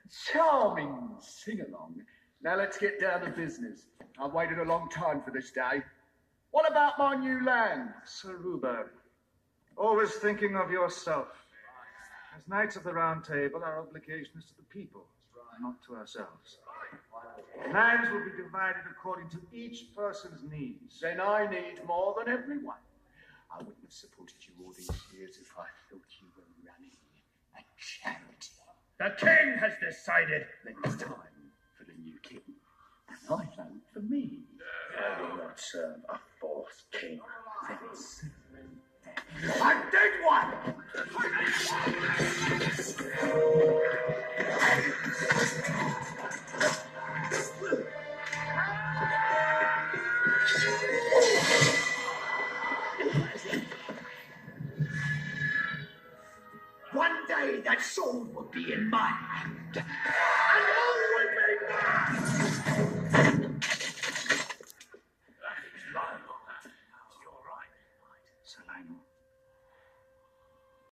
Charming sing-along. Now let's get down to business. I've waited a long time for this day. What about my new land? Sir Reuben, always thinking of yourself. As Knights of the Round Table, our obligation is to the people, not to ourselves. Lands will be divided according to each person's needs. Then I need more than everyone. I wouldn't have supported you all these years if I thought you were running a charity. The king has decided. Then it's time for the new king. And I vote for me. I will not serve a fourth king. Then serve a dead one! One day that sword will be in my hand, and all will be mine. Sir Lionel,